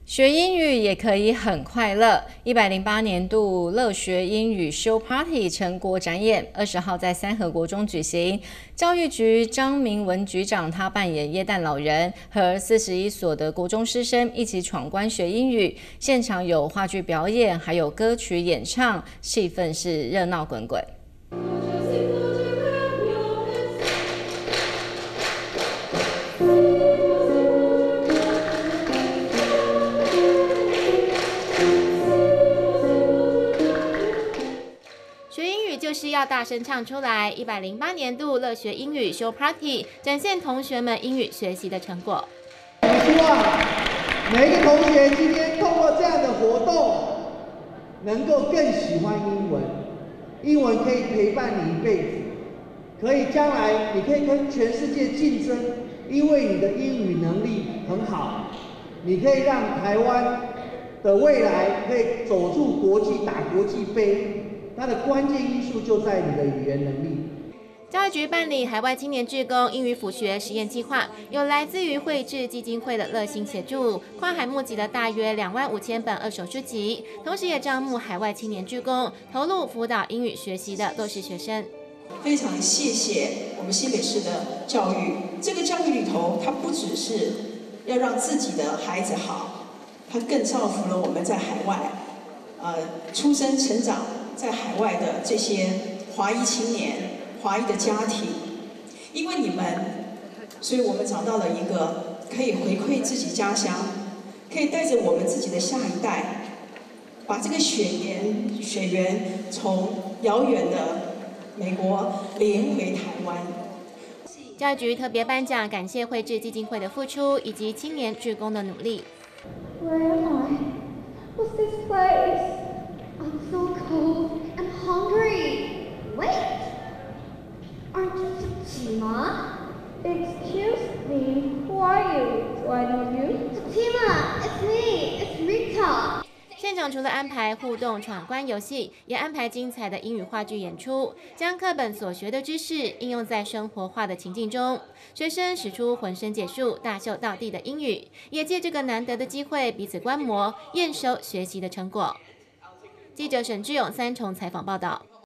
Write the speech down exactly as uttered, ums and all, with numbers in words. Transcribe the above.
学英语也可以很快乐。一百零八年度乐学英语 Show Party 成果展演，二十号在三和国中举行。教育局张明文局长他扮演耶诞老人，和四十一所的国中师生一起闯关学英语。现场有话剧表演，还有歌曲演唱，气氛是热闹滚滚。 学英语就是要大声唱出来！一百零八年度乐学英语 Show Party 展现同学们英语学习的成果。 我希望每一个同学今天透过这样的活动，能够更喜欢英文。英文可以陪伴你一辈子，可以将来你可以跟全世界竞争，因为你的英语能力很好，你可以让台湾的未来可以走入国际，打国际杯。它的关键因素就在你的语言能力。 教育局办理海外青年志工英语辅学实验计划，有来自于绘制基金会的热心协助，跨海募集了大约两万五千本二手书籍，同时也招募海外青年志工，投入辅导英语学习的弱势学生。 非常谢谢我们新北市的教育，这个教育里头，它不只是要让自己的孩子好，它更造福了我们在海外，呃，出生成长在海外的这些华裔青年、华裔的家庭，因为你们，所以我们找到了一个可以回馈自己家乡，可以带着我们自己的下一代，把这个血缘血缘从遥远的美国连回台湾。 教育局特别颁奖，感谢绘制基金会的付出以及青年志工的努力。 Where am I? What's this place? I'm so cold and hungry. Wait, aren't you Fatima? Excuse me, who are you? Do I know you? Fatima, it's me, it's Rita. 现场除了安排互动闯关游戏，也安排精彩的英语话剧演出，将课本所学的知识应用在生活化的情境中。学生使出浑身解数，大秀道地的英语，也借这个难得的机会彼此观摩、验收学习的成果。记者沈志勇三重采访报道。